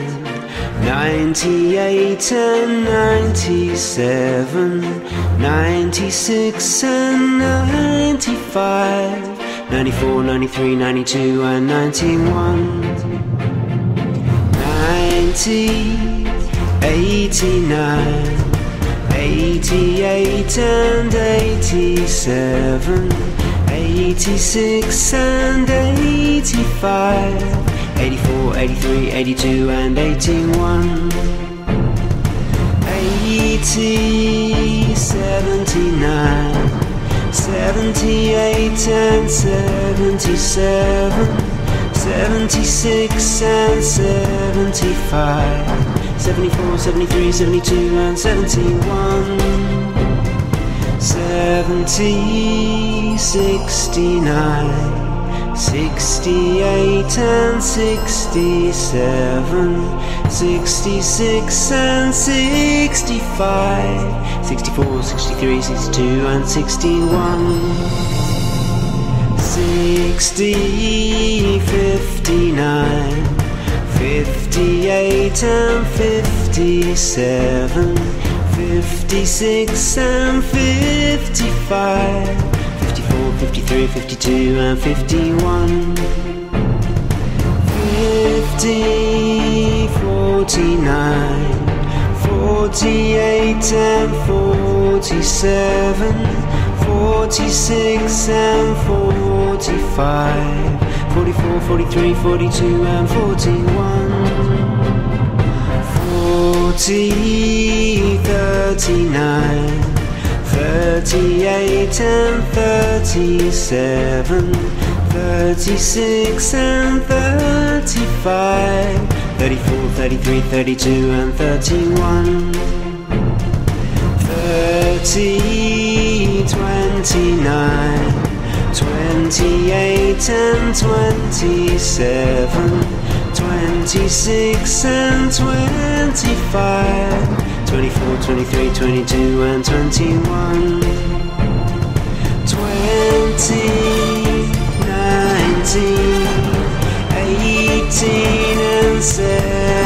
98 and 97, 96 and 95, 94, 93, 92 and 91, 90, 89, 88 and 87, 86 and 85, 84, 83, 82 and 81, 80, 79, 78 and 77, 76 and 75, 74, 73, 72 and 71, 70, 69, 68 and 67, 66 and 65, 64, 63, 62 and 61, 60, 59, 58 and 57, 56 and 55, 54, 53, 52 and 51, 50, 49, 48 and 47, 46 and 45, 44, 43, 42 and 41, 40, 39, 38 and 37, 36 and 35, 34, 33, 32 and 31, 30, 29, 28 and 27, 26 and 25, 24, 23, 22 and 21, 20, 19, 18 and 17,